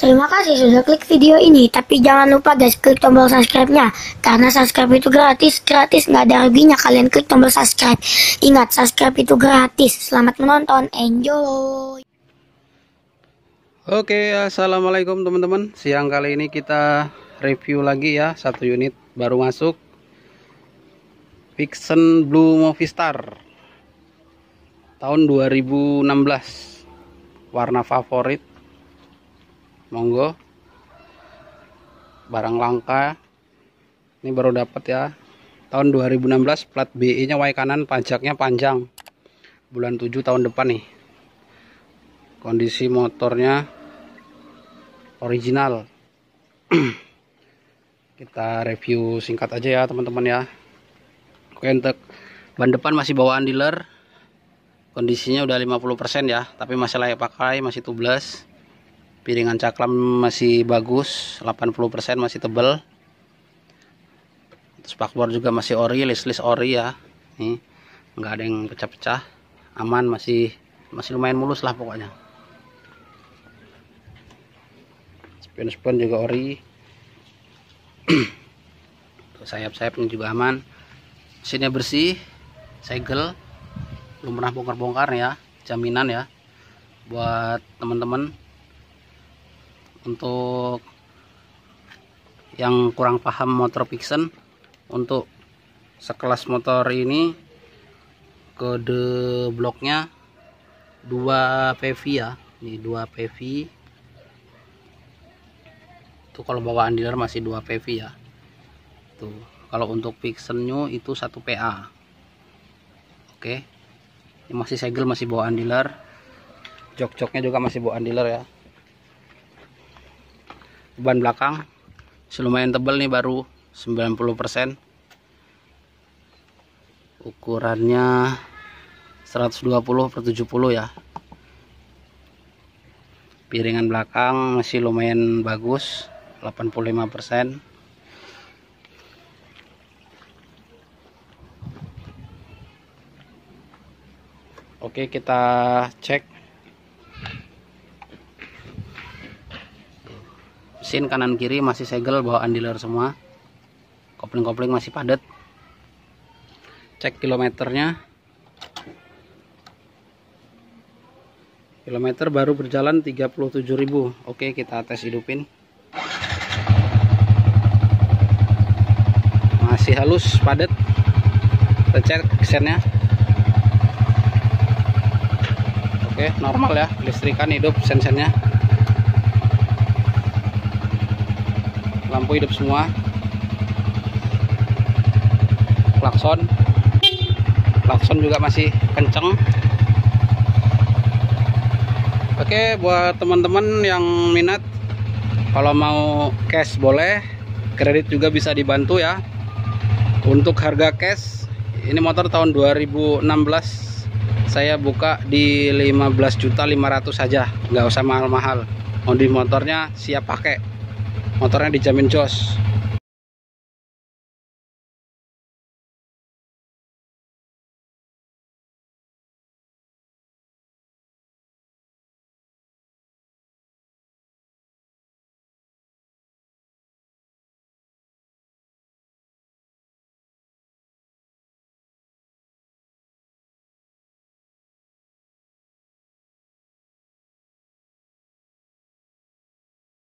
Terima kasih sudah klik video ini, tapi jangan lupa guys klik tombol subscribe-nya. Karena subscribe itu gratis, nggak ada ruginya kalian klik tombol subscribe. Ingat, subscribe itu gratis. Selamat menonton, enjoy. Oke, assalamualaikum teman-teman. Siang kali ini kita review lagi ya, satu unit baru masuk, Vixen Blue Movistar tahun 2016, warna favorit. Monggo, barang langka ini baru dapat ya, tahun 2016, plat BE nya Y kanan, pajaknya panjang, bulan 7 tahun depan nih. Kondisi motornya original. Kita review singkat aja ya teman-teman ya. Oke, untuk ban depan masih bawaan dealer, kondisinya udah 50% ya, tapi masih layak pakai, masih tubeless. Piringan cakram masih bagus, 80% masih tebel. Spakbor juga masih ori, list ori ya. Nih, nggak ada yang pecah-pecah, aman, masih lumayan mulus lah pokoknya. Spion juga ori. Sayap-sayapnya juga aman. Mesinnya bersih, segel, belum pernah bongkar-bongkar ya, jaminan ya buat teman-teman. Untuk yang kurang paham motor Vixen, untuk sekelas motor ini kode bloknya 2 PV ya. Ini 2 PV. Itu kalau bawaan dealer masih 2 PV ya. Tuh, kalau untuk Vixen New itu 1 PA. Oke. Ini masih segel, masih bawaan dealer. Jok-joknya juga masih bawaan dealer ya. Ban belakang lumayan tebal nih, baru 90%. Ukurannya 120/70 ya. Piringan belakang masih lumayan bagus, 85%. Oke, kita cek. Mesin kanan kiri masih segel, bawaan dealer semua. Kopling-kopling masih padat. Cek kilometernya. Kilometer baru berjalan 37.000. Oke, kita tes hidupin. Masih halus, padat. Kita cek sennya. Oke, normal ya, listrikan hidup, sen-sennya. Lampu hidup semua. Klakson juga masih kenceng. Oke, buat teman-teman yang minat, kalau mau cash boleh, kredit juga bisa dibantu ya. Untuk harga cash, ini motor tahun 2016, saya buka di 15.500.000 saja, nggak usah mahal-mahal. Modif motornya siap pakai, motornya dijamin jos.